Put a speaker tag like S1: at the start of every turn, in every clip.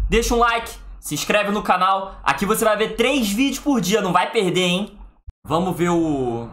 S1: deixa um like, se inscreve no canal. Aqui você vai ver 3 vídeos por dia, não vai perder, hein? Vamos ver o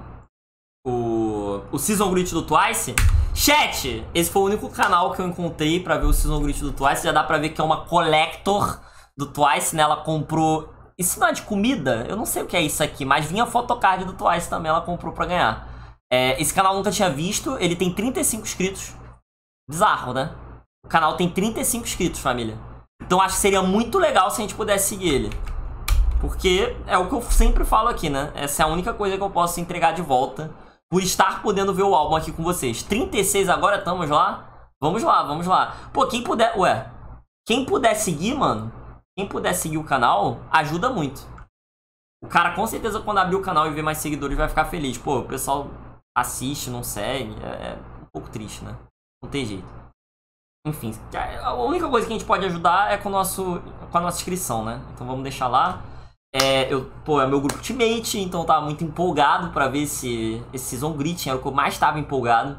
S1: Season Greet do Twice. Chat, esse foi o único canal que eu encontrei pra ver o Season Greet do Twice. Já dá pra ver que é uma collector do Twice, né? Ela comprou... Isso não é de comida? Eu não sei o que é isso aqui, mas vinha photocard do Twice também, ela comprou pra ganhar. Esse canal eu nunca tinha visto, ele tem 35 inscritos. Bizarro, né? O canal tem 35 inscritos, família. Então acho que seria muito legal se a gente pudesse seguir ele. Porque é o que eu sempre falo aqui, né? Essa é a única coisa que eu posso entregar de volta por estar podendo ver o álbum aqui com vocês. 36 agora, estamos lá. Vamos lá, vamos lá. Pô, quem puder... Ué, quem puder seguir, mano... Quem puder seguir o canal, ajuda muito. O cara, com certeza, quando abrir o canal e ver mais seguidores, vai ficar feliz. Pô, o pessoal assiste, não segue. É um pouco triste, né? Não tem jeito. Enfim, a única coisa que a gente pode ajudar é com a nossa inscrição, né? Então vamos deixar lá. Pô, é meu grupo Ultimate, então eu tava muito empolgado pra ver esse Season Greeting. Era o que eu mais tava empolgado.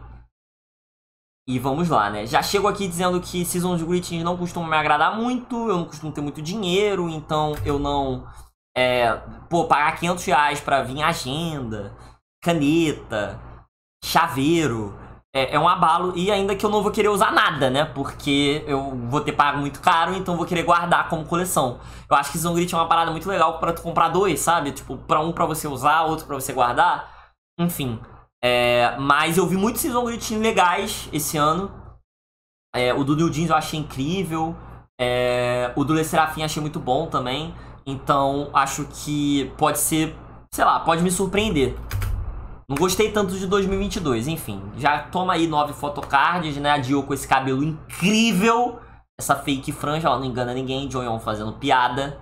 S1: E vamos lá, né? Já chego aqui dizendo que Seasons Greetings não costumam me agradar muito. Eu não costumo ter muito dinheiro, então eu não... Pô, pagar R$500 pra vir agenda, caneta, chaveiro... É um abalo, e ainda que eu não vou querer usar nada, né? Porque eu vou ter pago muito caro, então vou querer guardar como coleção. Eu acho que Season Greeting é uma parada muito legal pra tu comprar 2, sabe? Tipo, um pra você usar, outro pra você guardar. Enfim... mas eu vi muitos Season Greetings legais esse ano. O do New Jeans eu achei incrível. O do Le Serafim achei muito bom também. Então acho que pode ser, sei lá, pode me surpreender. Não gostei tanto de 2022, enfim. Já toma aí 9 photocards, né? A Dio com esse cabelo incrível. Essa fake franja, ela não engana ninguém. Joyeon fazendo piada.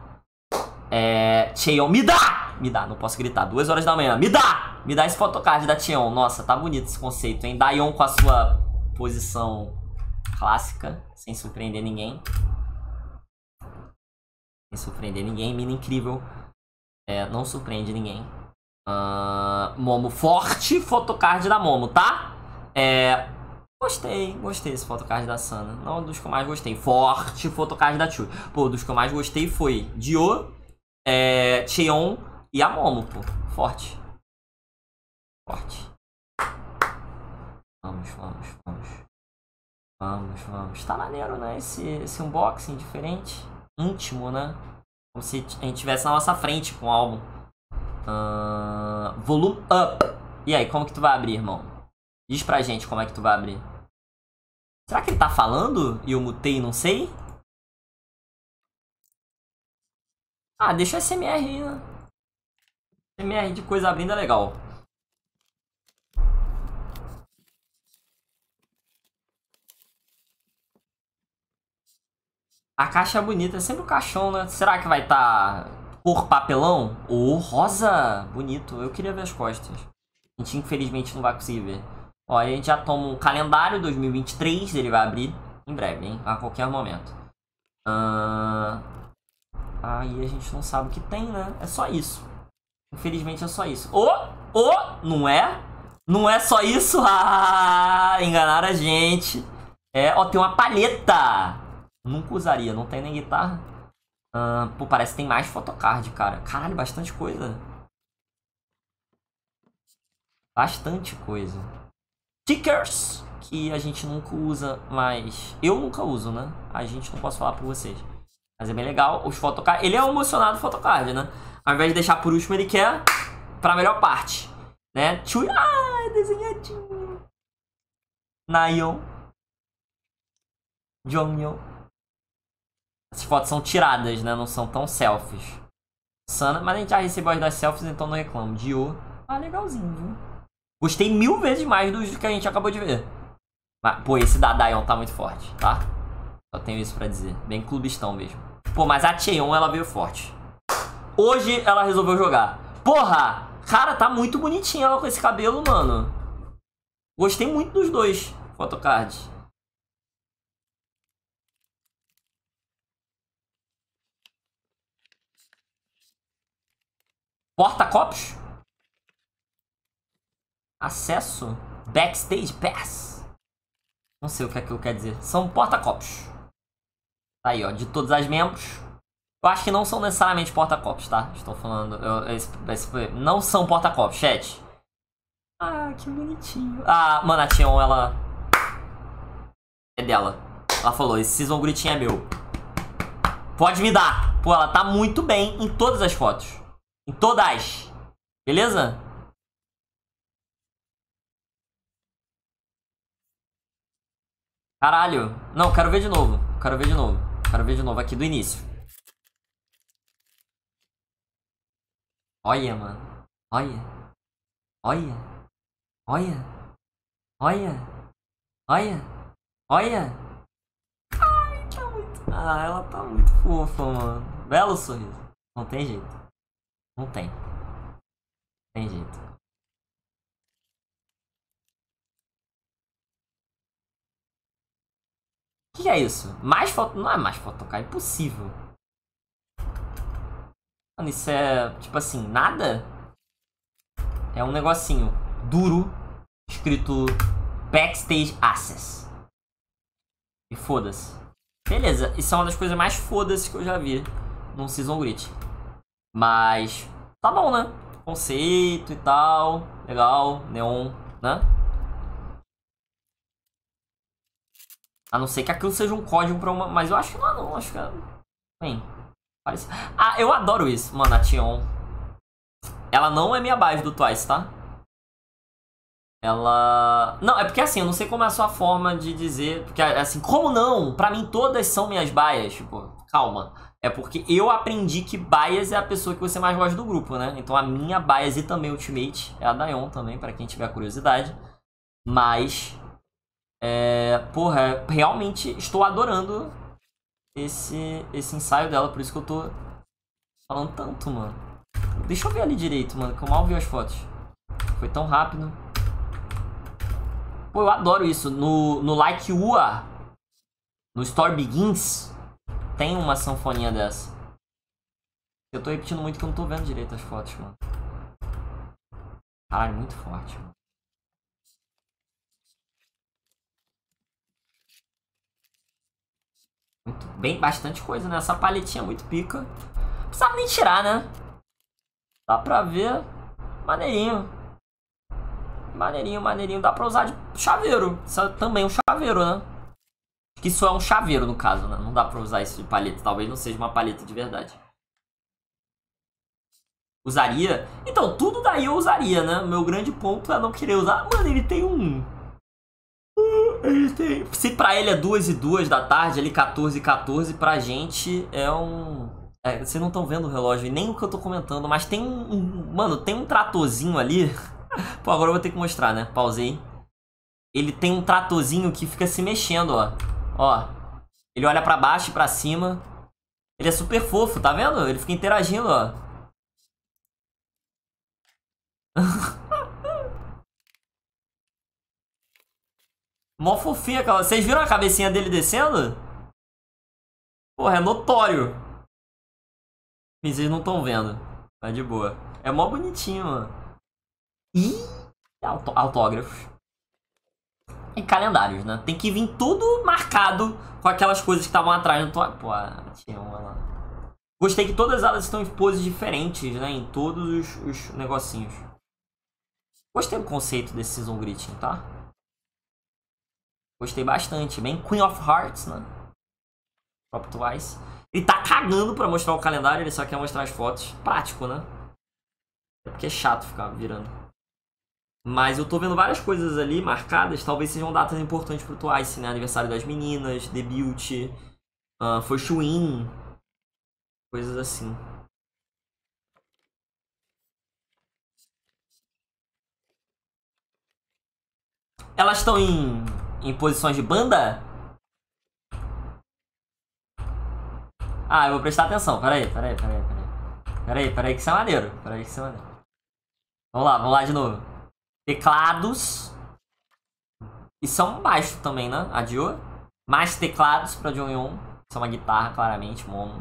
S1: Cheon, me dá! Me dá, não posso gritar, 2 horas da manhã. Me dá! Me dá esse photocard da Cheon. Nossa, tá bonito esse conceito, hein? Dayon com a sua posição clássica, sem surpreender ninguém. Sem surpreender ninguém, mina incrível. Não surpreende ninguém. Momo forte, photocard da Momo, tá? Gostei desse photocard da Sana. Não dos que eu mais gostei. Forte photocard da Chu. Pô, dos que eu mais gostei foi Dio, Cheon e a Momo, pô. Forte. Forte. Vamos. Tá maneiro, né? Esse unboxing diferente. Íntimo, né? Como se a gente estivesse na nossa frente com o álbum. Volume up. E aí, como que tu vai abrir, irmão? Diz pra gente como é que tu vai abrir. Será que ele tá falando e eu mutei e não sei? Deixa o SMR aí, né? SMR de coisa abrindo é legal. A caixa é bonita, é sempre o caixão, né? Será que vai estar cor papelão? Ou rosa? Bonito, eu queria ver as costas. A gente infelizmente não vai conseguir ver. Ó, aí a gente já toma um calendário 2023, ele vai abrir em breve, hein? A qualquer momento. Aí a gente não sabe o que tem, né? É só isso. Infelizmente é só isso. Não é? Não é só isso? Enganaram a gente. Ó, tem uma palheta. Nunca usaria, não tem nem guitarra. Pô, parece que tem mais photocard, cara. Caralho, bastante coisa. Bastante coisa. Stickers, que a gente nunca usa, mas... Eu nunca uso, né? A gente não posso falar por vocês. Mas é bem legal. Os photocard... Ele é um emocionado photocard, né? Ao invés de deixar por último, ele quer pra melhor parte. Né? Chui... desenhadinho. Nayeon. Jonghyun. Essas fotos são tiradas, né? Não são tão selfies. Sana, mas a gente já recebeu as das selfies, então não reclamo. Dio. Legalzinho, viu? Gostei 1000 vezes mais do que a gente acabou de ver. Mas, pô, esse da Dayon tá muito forte, tá? Só tenho isso pra dizer. Bem clubistão mesmo. Pô, mas a Cheon, ela veio forte. Hoje ela resolveu jogar. Porra! Cara, tá muito bonitinha ela com esse cabelo, mano. Gostei muito dos dois photocards. Porta-copos? Acesso? Backstage Pass? Não sei o que aquilo quer dizer. São porta-copos. Tá aí, ó. De todas as membros. Eu acho que não são necessariamente porta-copos, tá? Estou falando. Não são porta-copos, chat. Ah, que bonitinho. Ah, mano, a Tion, ela... É dela. Ela falou, esse Season Greeting é meu. Pode me dar. Pô, ela tá muito bem em todas as fotos. Em todas. Beleza? Caralho. Não, quero ver de novo. Quero ver de novo. Quero ver de novo aqui do início. Olha, mano. Olha. Olha. Olha. Olha. Olha. Olha. Ai, tá muito... Ah, ela tá muito fofa, mano. Belo sorriso. Não tem jeito. Não tem. Não tem jeito. O que é isso? Mais foto... Não é mais fotocar, é impossível. Mano, isso é... Tipo assim, nada? É um negocinho duro, escrito Backstage Access. E foda-se. Beleza, isso é uma das coisas mais foda-se que eu já vi num Season Greeting. Mas... Tá bom, né? Conceito e tal. Legal. Neon, né? A não ser que aquilo seja um código pra uma... Mas eu acho que não é não. Acho que é... Bem, parece... Ah, eu adoro isso, mano, a Tion. Ela não é minha bias do Twice, tá? Ela... Não, é porque assim, eu não sei como é a sua forma de dizer... Porque assim, como não? Pra mim todas são minhas bias. Tipo, calma. É porque eu aprendi que bias é a pessoa que você mais gosta do grupo, né? Então a minha bias e também ultimate é a Dayon também, pra quem tiver curiosidade. Mas... porra, realmente estou adorando esse ensaio dela, por isso que eu tô falando tanto, mano. Deixa eu ver ali direito, mano, que eu mal vi as fotos. Foi tão rápido. Pô, eu adoro isso. No Like Ua, no Story Begins, tem uma sanfoninha dessa. Eu tô repetindo muito que eu não tô vendo direito as fotos, mano. Caralho, muito forte, mano. Muito bem, bastante coisa, né? Essa palhetinha é muito pica. Não precisava nem tirar, né? Dá pra ver. Maneirinho. Maneirinho, maneirinho. Dá pra usar de chaveiro. Isso é também um chaveiro, né? Acho que isso é um chaveiro, no caso, né? Não dá pra usar isso de palheta. Talvez não seja uma palheta de verdade. Usaria? Então, tudo daí eu usaria, né? Meu grande ponto é não querer usar. Mano, ele tem um... Ele tem... Se pra ele é 2 e 2 da tarde, ali 14 e 14, pra gente é um... vocês não estão vendo o relógio e nem o que eu tô comentando, mas tem mano, tem um tratorzinho ali. Pô, agora eu vou ter que mostrar, né? Pausei. Ele tem um tratorzinho que fica se mexendo, ó. Ó. Ele olha pra baixo e pra cima. Ele é super fofo, tá vendo? Ele fica interagindo, ó. Mó fofinha aquela... Vocês viram a cabecinha dele descendo? Porra, é notório. Vocês não estão vendo. Tá de boa. É mó bonitinho, mano. E autógrafos. E calendários, né? Tem que vir tudo marcado com aquelas coisas que estavam atrás do... Pô, tinha uma lá. Gostei que todas elas estão em poses diferentes, né? Em todos os negocinhos. Gostei do conceito desse Season Greeting, tá? Gostei bastante. Bem Queen of Hearts, né? Próprio Twice. Ele tá cagando pra mostrar o calendário, ele só quer mostrar as fotos. Prático, né? É porque é chato ficar virando. Mas eu tô vendo várias coisas ali marcadas. Talvez sejam datas importantes pro Twice, né? Aniversário das meninas, debut, First Win. Coisas assim. Elas estão em posições de banda? Ah, eu vou prestar atenção. Peraí que isso é maneiro. Peraí que isso é maneiro. Vamos lá de novo. Teclados. E são baixo também, né? Adiou. Mais teclados pra Jonghyun. Isso é uma guitarra, claramente, mono.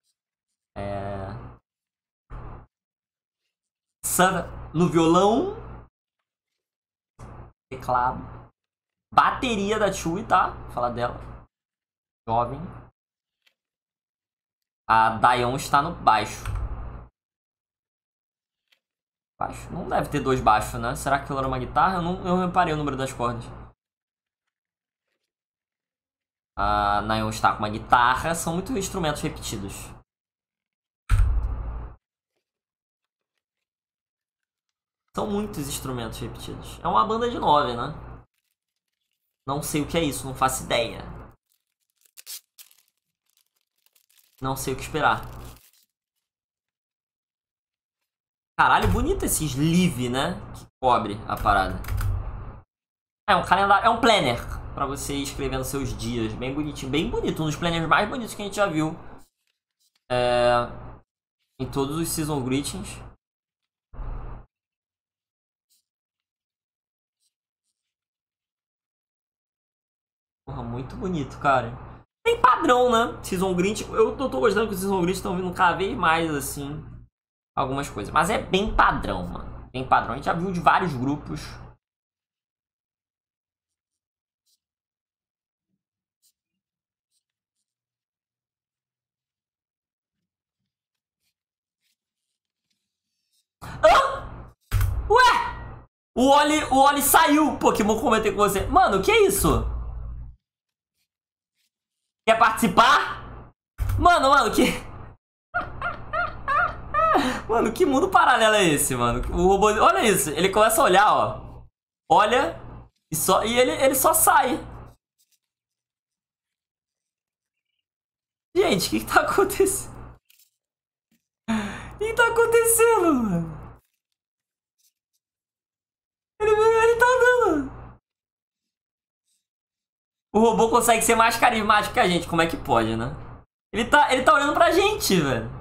S1: Sana no violão. Teclado. Bateria da Chui, tá? Vou falar dela. Jovem. A Dayon está no baixo. Baixo? Não deve ter 2 baixos, né? Será que aquilo era uma guitarra? Eu não reparei o número das cordas. A Nayeon está com uma guitarra. São muitos instrumentos repetidos. São muitos instrumentos repetidos. É uma banda de 9, né? Não sei o que é isso, não faço ideia. Não sei o que esperar. Caralho, bonito esse sleeve, né? Que cobre a parada. É um calendário, é um planner pra você ir escrevendo seus dias. Bem bonitinho, bem bonito. Um dos planners mais bonitos que a gente já viu. Em todos os Season Greetings. Porra, muito bonito, cara. Tem padrão, né? Season Greeting. Eu tô gostando que os Season Greetings estão vindo cada vez mais, assim, algumas coisas. Mas é bem padrão, mano. Bem padrão. A gente já viu de vários grupos. Hã? Ué? O Oli saiu. Pokémon, comentei com você. Mano, o que é isso? Quer participar? Mano, que... Mano, que mundo paralelo é esse, mano? O robô... Olha isso. Ele começa a olhar, ó. Olha. E ele só sai. Gente, o que tá acontecendo? O que tá acontecendo, mano? Ele tá andando. O robô consegue ser mais carismático que a gente. Como é que pode, né? Ele tá olhando pra gente, velho.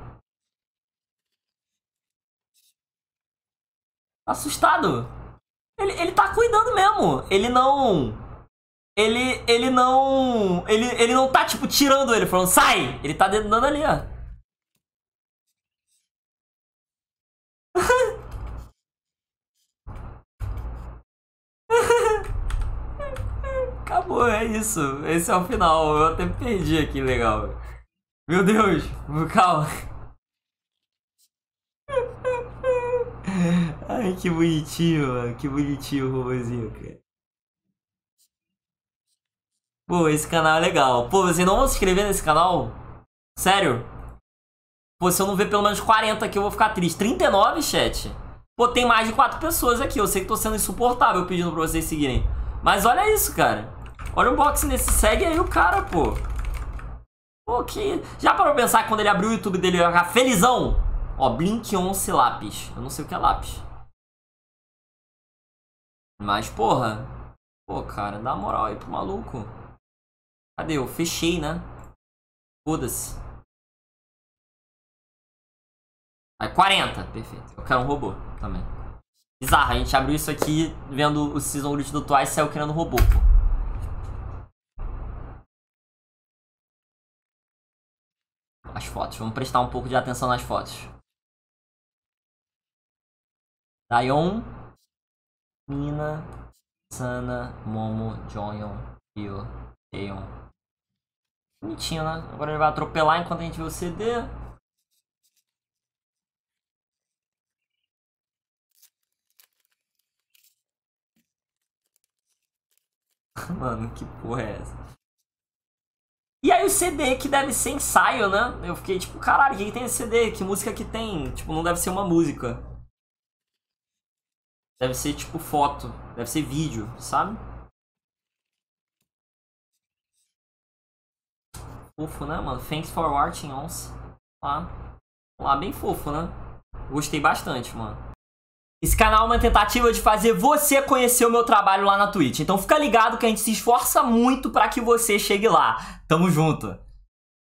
S1: Assustado. Ele tá cuidando mesmo. Ele não... Ele não tá, tipo, tirando ele, falando, sai! Ele tá dando ali, ó. Acabou, é isso. Esse é o final. Eu até me perdi aqui, legal. Meu Deus, calma. Ai, que bonitinho, mano. Que bonitinho o robôzinho, cara. Pô, esse canal é legal. Pô, vocês não vão se inscrever nesse canal? Sério? Pô, se eu não ver pelo menos 40 aqui, eu vou ficar triste. 39, chat? Pô, tem mais de 4 pessoas aqui. Eu sei que tô sendo insuportável pedindo pra vocês seguirem. Mas olha isso, cara. Olha o unboxing desse. Segue aí o cara, pô. Pô, que... Já parou pra pensar que quando ele abriu o YouTube dele, ele ia ficar felizão? Ó, Blink-11 lápis. Eu não sei o que é lápis. Mas, porra. Pô, cara, dá uma moral aí pro maluco. Cadê? Eu fechei, né? Foda-se. Aí, 40. Perfeito. Eu quero um robô também. Bizarro, a gente abriu isso aqui vendo o Season Glitch do Twice e saiu querendo robô, pô. As fotos. Vamos prestar um pouco de atenção nas fotos. Dayon, Mina, Sana, Momo, Joyeon, Ryo, Taeyeon. Bonitinho, né? Agora ele vai atropelar enquanto a gente vê o CD. Mano, que porra é essa? E aí o CD que deve ser ensaio, né? Eu fiquei tipo, caralho, o que tem esse CD? Que música que tem? Tipo, não deve ser uma música. Deve ser tipo foto. Deve ser vídeo, sabe? Fofo, né, mano? Thanks for watching, ons. Lá, bem fofo, né? Gostei bastante, mano. Esse canal é uma tentativa de fazer você conhecer o meu trabalho lá na Twitch. Então fica ligado que a gente se esforça muito pra que você chegue lá. Tamo junto.